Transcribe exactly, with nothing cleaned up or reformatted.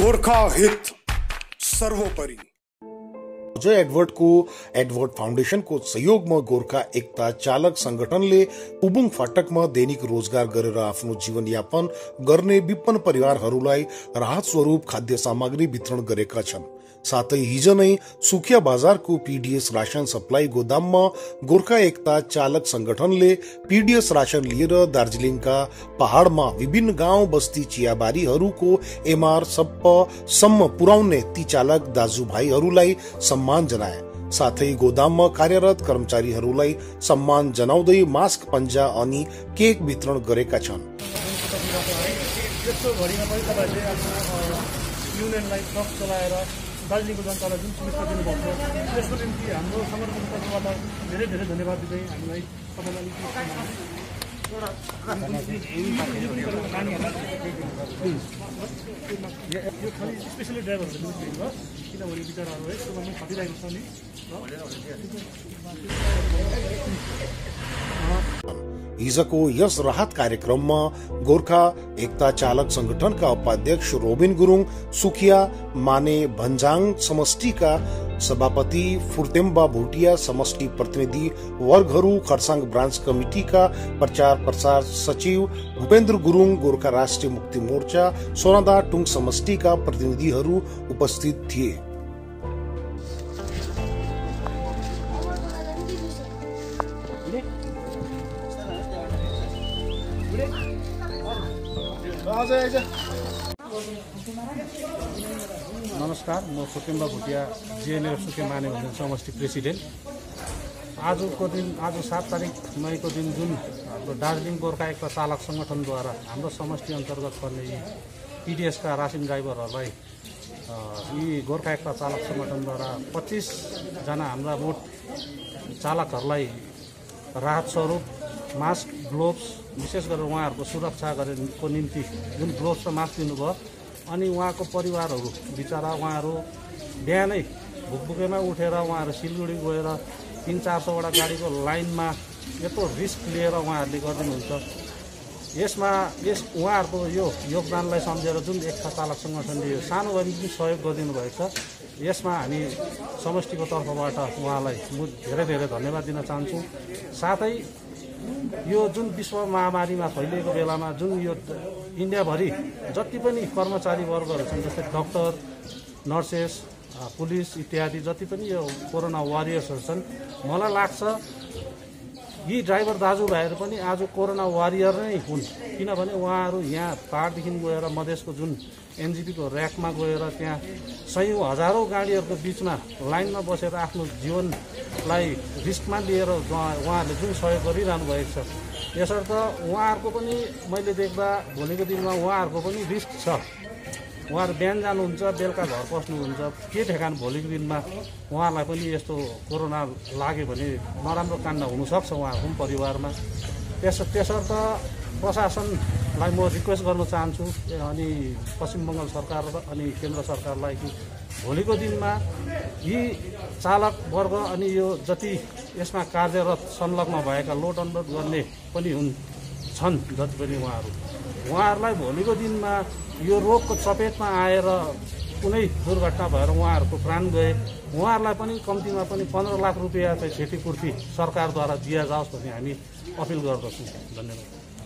गोरखा हित सर्वोपरि। अजय एडवर्ड को एडवर्ड फाउन्डेशन को सहयोग में गोरखा एकता चालक संगठनले उबुङ फाटकमा दैनिक रोजगार गरेर आफ्नो जीवनयापन गर्ने विपन्न परिवारहरूलाई राहत स्वरूप खाद्य सामग्री वितरण गरेका छन्। साथै हिजो नै सुखिया बजारको पीडीएस राशन सप्लाई गोदाममा गोरखा एकता चालक संगठनले पीडीएस राशन लिएर दार्जिलिङका पहाड़मा विभिन्न गाउँ बस्ती चियाबारीहरूको एमआर सम्म पुर्याउने ती चालक दाजुभाइहरूलाई सम्मान जनाए। साथै गोदाममा कार्यरत कर्मचारीहरूलाई सम्मान जनाउँदै मास्क पन्जा अनि केक वितरण गरेका छन्। दार्जिलिङको जनतालाई जुन सुविधा दिनुभएको छ त्यसको निम्ति हाम्रो संगठनको तर्फबाट धेरै धेरै धन्यवाद दिँदै हामीलाई सबैलाई यो खालि स्पेसली ड्राइभरहरू निम्ति हो, किनभने बिचराहरू है सुरुमा खटिरहेको छ नि। हिजको यस राहत कार्यक्रममा गोरखा एकता चालक संगठनका उपाध्यक्ष रोबिन गुरुङ, सुखिया माने भन्जाङ समष्टिका सभापति फुर्तेम्बा भुटिया, समष्टि प्रतिनिधि वर्गहरू, खरसाङ ब्रान्च कमिटिका प्रचार प्रसार सचिव भूपेन्द्र गुरुङ, गोरखा राष्ट्रिय मुक्ति मोर्चा सोनादा टुङ समष्टिका प्रतिनिधिहरू उपस्थित थिए। नमस्कार, म फुर्तेम्बा भुटिया जिएनएफ सुके माने भन्ने समष्टि प्रेसिडेन्ट। आजको दिन आज सात तारिक मईको दिन जुन हाम्रो दार्जिलिङ गोर्खा एकता चालक संगठनद्वारा हाम्रो समष्टि अन्तर्गत पर्ने यी पीडीएसका रासिन ड्राइभरहरूलाई यी गोर्खा एकता चालक संगठनद्वारा पच्चिसजना हाम्रा मोट चालकहरूलाई राहत स्वरूप मास्क, ग्लोभ्स, विशेष गरेर उहाँहरूको सुरक्षा गरेको निम्ति जुन ग्लोभ्स र मास्क दिनुभयो। अनि उहाँको परिवारहरू बिचरा उहाँहरू बिहानै भुकभुकेमा उठेर उहाँहरू सिलगढी गएर तिन चार सौवटा गाडीको लाइनमा यत्रो रिस्क लिएर उहाँहरूले गरिदिनुहुन्छ। यसमा यस उहाँहरूको यो योगदानलाई सम्झेर जुन एकता चालक सङ्गठनले सानो भए पनि सहयोग गरिदिनु भएको छ, यसमा हामी समष्टिको तर्फबाट उहाँलाई म धेरै धेरै धन्यवाद दिन चाहन्छु। साथै यो जुन विश्व महामारीमा फैलिएको बेलामा जुन यो इन्डियाभरि जति पनि कर्मचारी वर्गहरू छन्, जस्तै डक्टर, नर्सेस, पुलिस इत्यादि जति पनि यो कोरोना वारियर्सहरू छन्, मलाई लाग्छ यी ड्राइभर दाजुभाइहरू पनि आज कोरोना वारियर नै हुन्। किनभने उहाँहरू यहाँ पाहाडदेखि गएर मधेसको जुन एनजिपीको ऱ्याकमा गएर त्यहाँ सयौँ हजारौँ गाडीहरूको बिचमा लाइनमा बसेर आफ्नो जीवनलाई रिस्कमा लिएर उहाँहरूले जुन सहयोग गरिरहनु भएको छ, यसर्थ उहाँहरूको पनि मैले देख्दा भोलिको दिनमा उहाँहरूको पनि रिस्क छ। उहाँहरू बिहान जानुहुन्छ, बेलुका घर पस्नुहुन्छ, के ठेगान भोलिको दिनमा उहाँहरूलाई पनि यस्तो कोरोना लाग्यो भने नराम्रो काण्ड हुनसक्छ उहाँहरूको पनि परिवारमा। त्यस त्यसर्थ प्रशासनलाई म रिक्वेस्ट गर्न चाहन्छु अनि पश्चिम बङ्गाल सरकार अनि केन्द्र सरकारलाई कि भोलिको दिनमा यी चालक वर्ग अनि यो जति यसमा कार्यरत संलग्न भएका लोड अनलोड गर्ने पनि हुन् छन् जति पनि उहाँहरू उहाँहरूलाई भोलिको दिनमा यो रोगको चपेटमा आएर कुनै दुर्घटना भएर उहाँहरूको प्राण गए, उहाँहरूलाई पनि कम्तीमा पनि पन्ध्र लाख रुपियाँ चाहिँ क्षतिपूर्ति सरकारद्वारा दिया जाओस् भन्ने हामी अपिल गर्दछौँ। धन्यवाद।